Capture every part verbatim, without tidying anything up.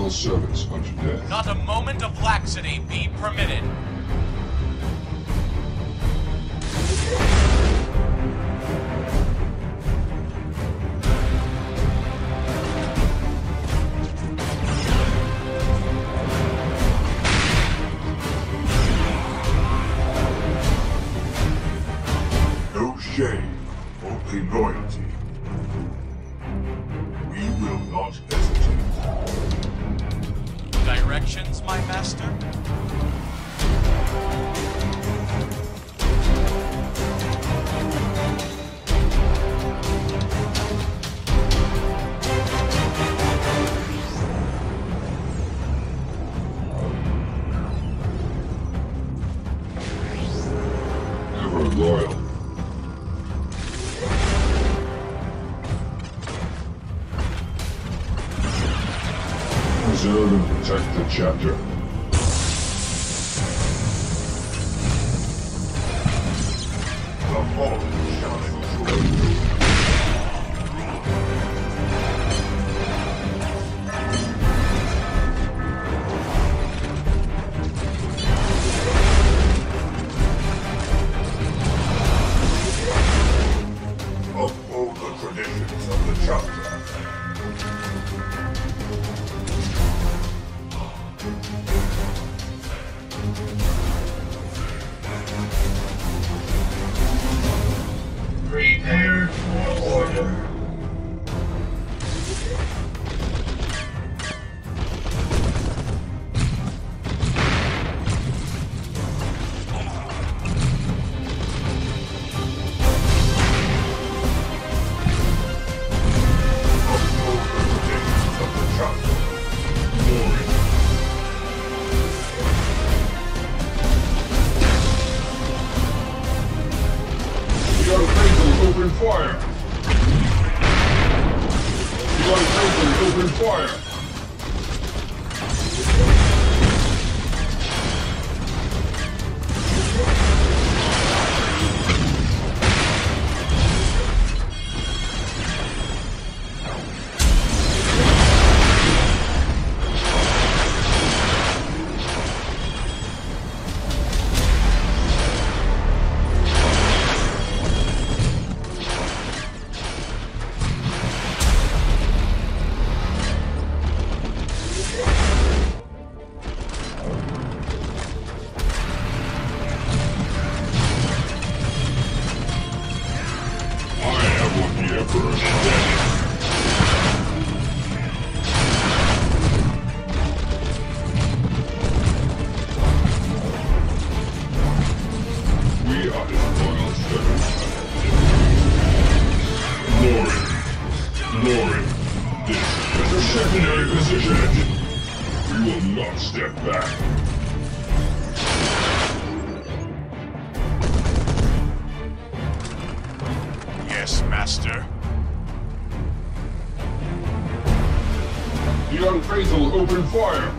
loyal servants unto death. Not a moment of laxity be permitted. No shame, only loyalty. We will not hesitate. Directions, my master? Ever loyal. Preserve and protect the chapter. The fallen shall endure. Uphold the traditions of the chapter. Prepare for order. Uphold the traditions of the chapter. Glory. The unfaithful open fire! The unfaithful open fire! I am what the Emperor said. We are his loyal servants. Glory. Glory. This is a secondary position. We will not step back. Yes, master. The unfaithful open fire!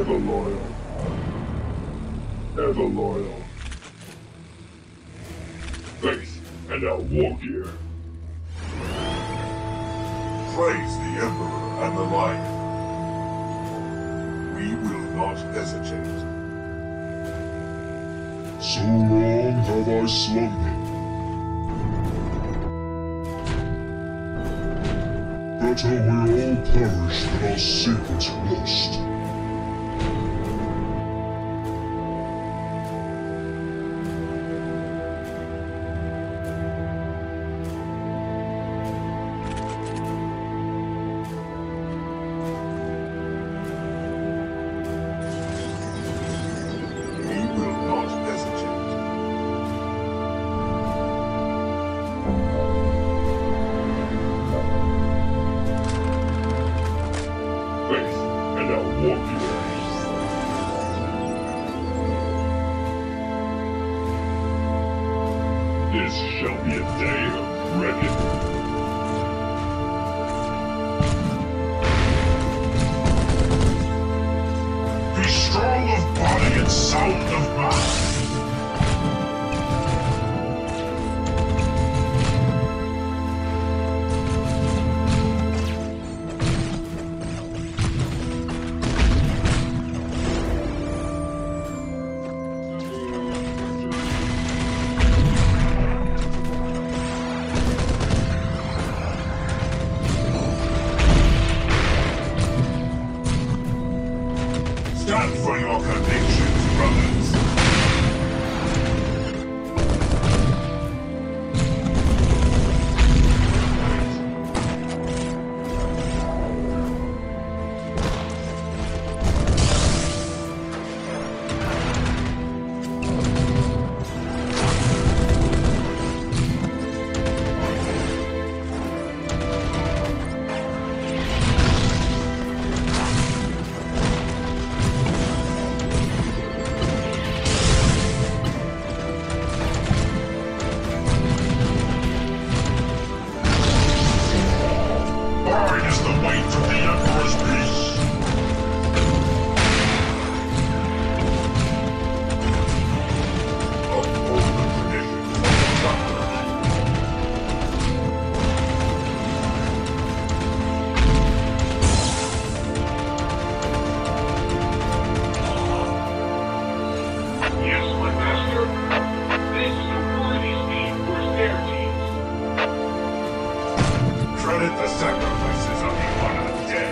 Ever loyal. Ever loyal. Faith and our war gear. Praise the Emperor and the Lion. We will not hesitate. So long have I slumbered. Better we all perish than our secrets lost. This shall be a day of reckoning. Be strong of body and sound of mind. Stand for your convictions, brothers. Credit the sacrifices of the honored dead.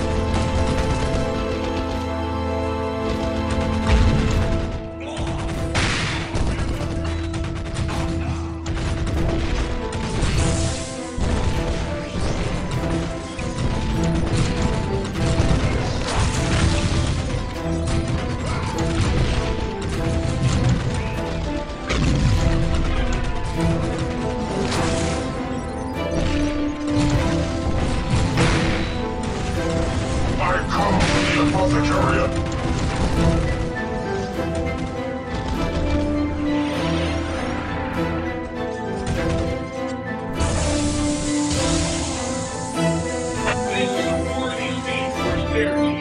Apothecarian! This is for these being prosperity.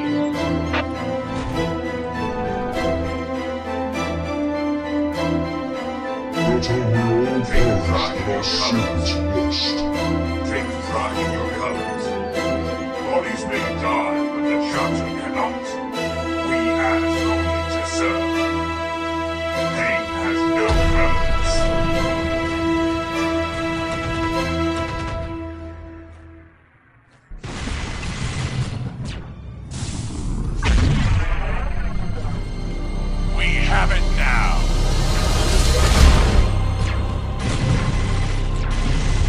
Better we all perish than our secrets lost. Take pride in your colors. Bodies may die, but the chapter cannot. We ask only to serve. Pain has no relevance. We have it now.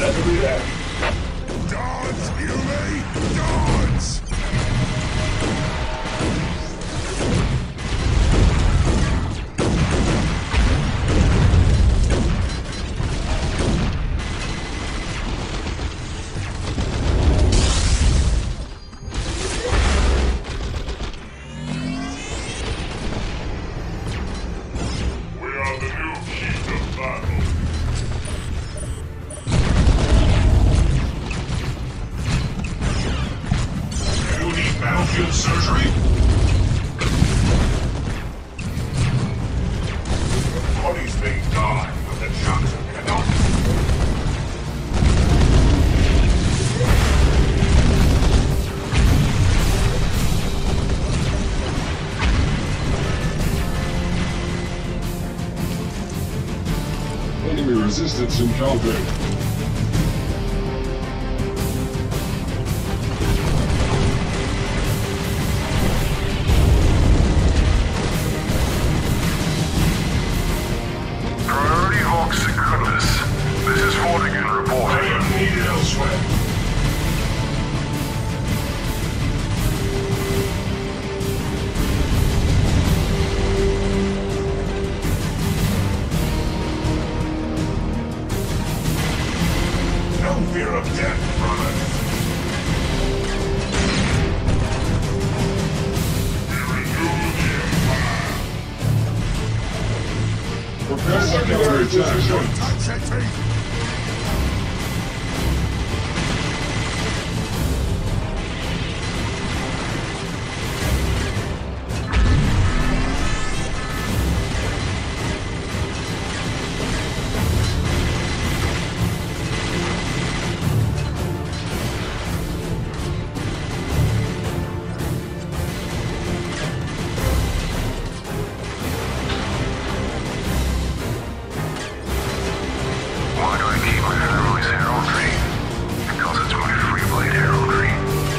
enemy there. Dance, Yumi! Dance! We are the new heat of battle. You need battlefield surgery? Bodies may die when the Johnson cannot. Enemy resistance encountered. Priority Hawk Secundus. This is Fortigan I reporting. am needed elsewhere. No fear of death, brother. Prepare secondary attack. Touch your teeth! Why do I keep my family's heraldry? Because it's my free blade heraldry.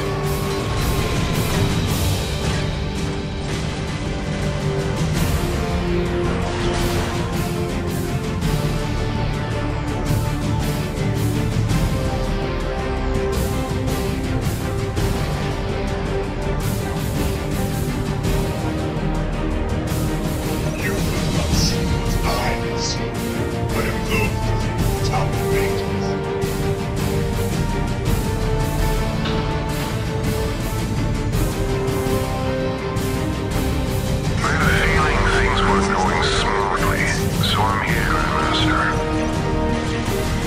You will not see what I will see. I am the Town Mages. I had a feeling things weren't going smoothly, so I'm here, Master.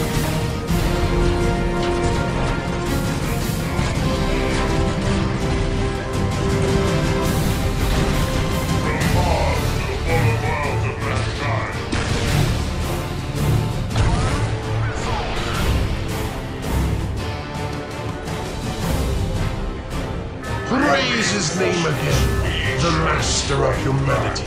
From Mars to the polar worlds of mankind. Praise his name again, the master of humanity.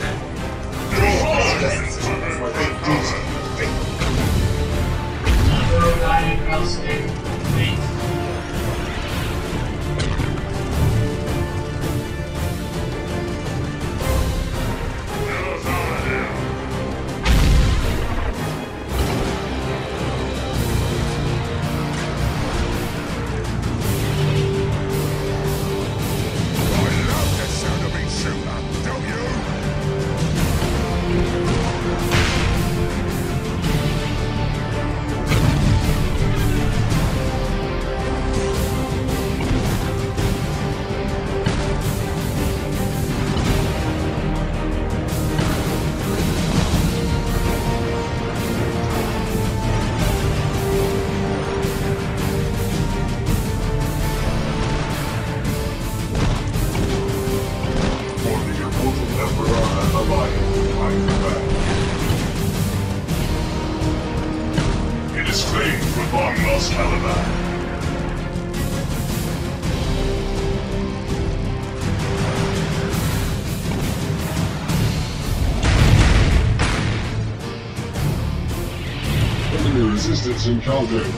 I love the sound of each shooter, don't you? For the immortal Emperor and the Lion, I command. It is claimed for Von Los Caliban. Enemy resistance encountered.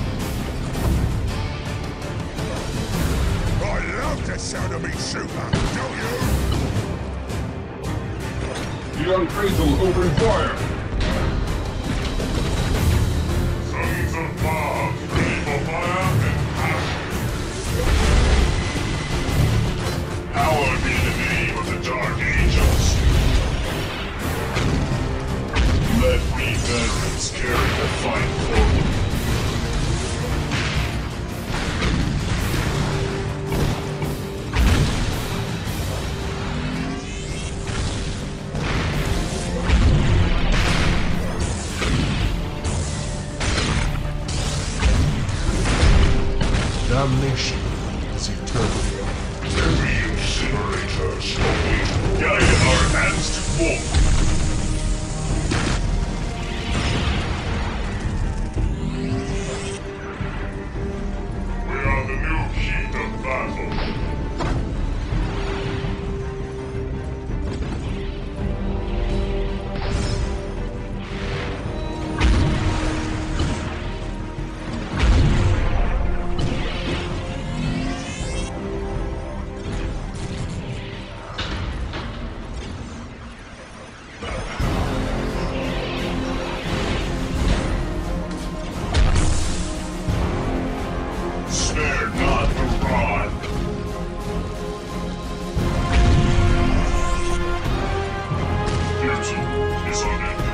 I love the sound of each shooter, don't you? The unfaithful open fire. Sons of Mars, damnation is eternal. Heavy incinerators await. Guide our hands to war. We are the new heat of battle. Spare not the rod. Duty is unending.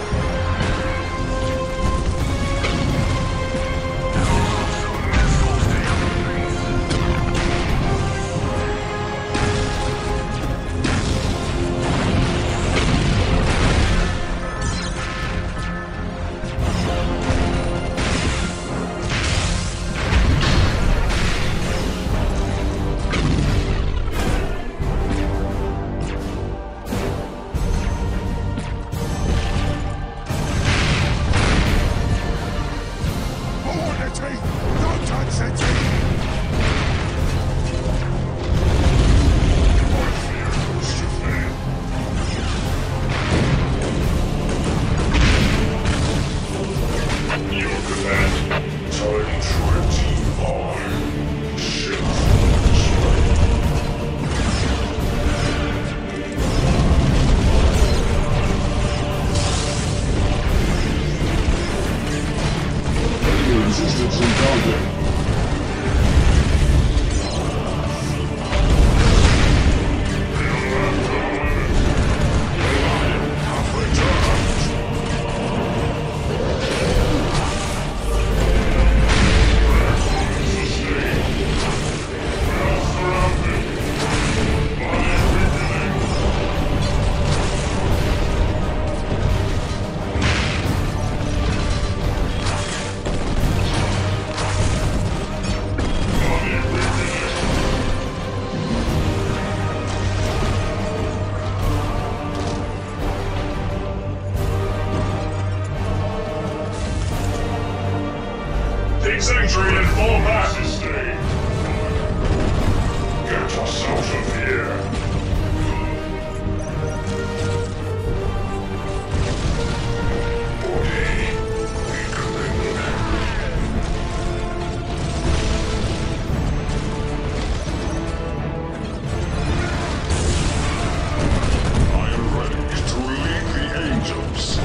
Don't touch the teeth! My fear goes to fail. Your command. Time twenty-five. Shift. Resistance encountered. Take sanctuary and fall back. Sustain. Get us out of here. Body weakening. I am ready to lead the angels.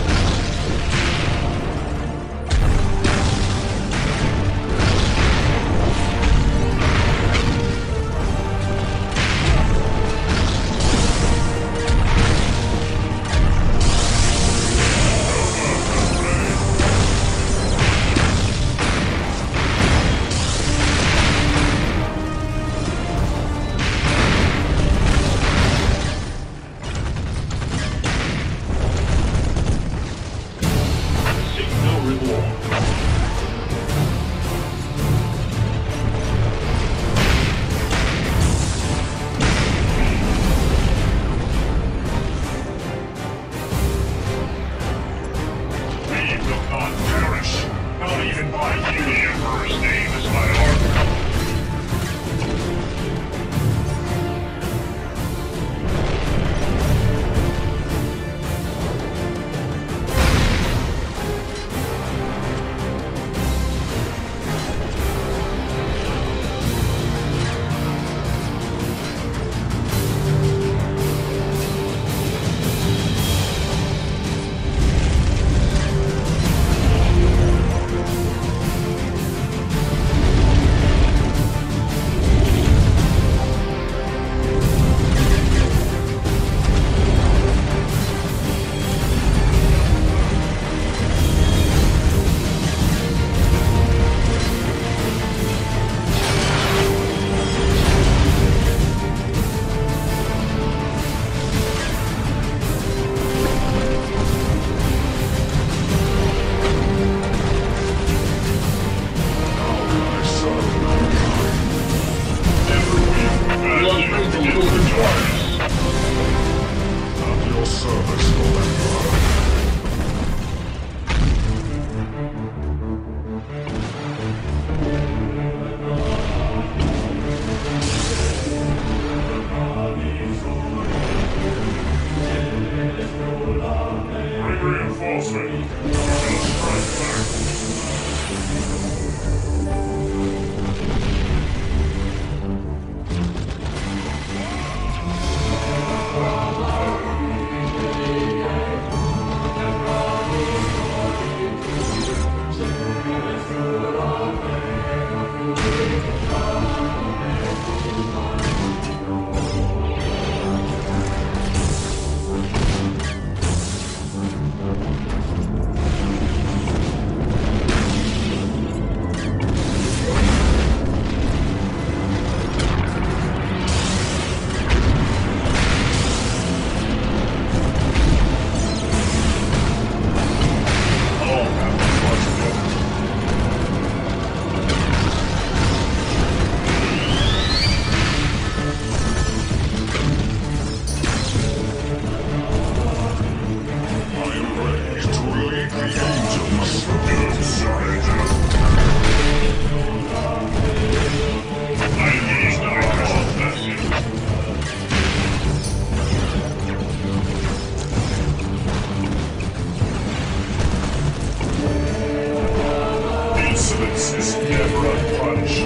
is never unpunished.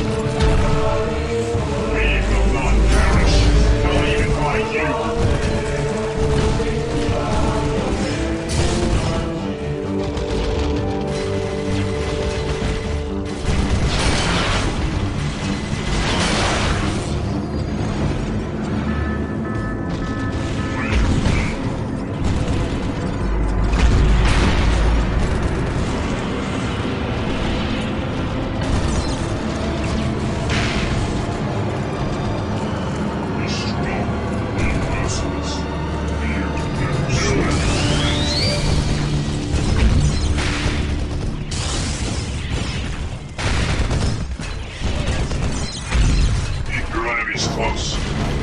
We will not perish, not even by you. Close.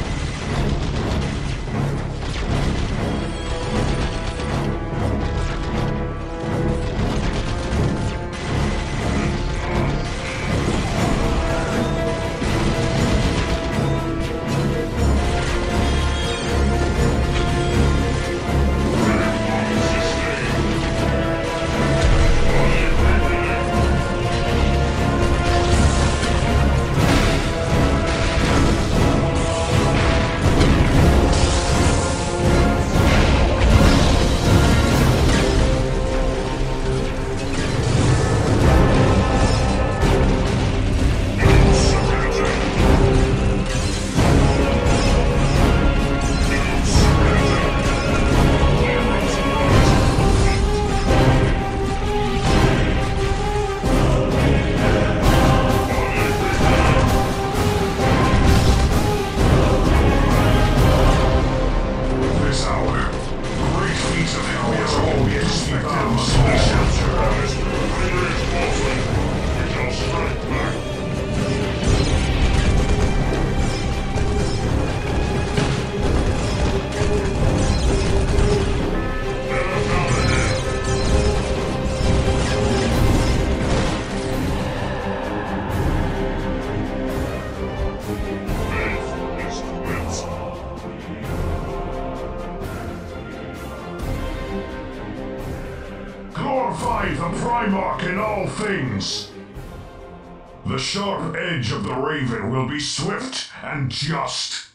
Glorify the Primarch in all things. The sharp edge of the Raven will be swift and just.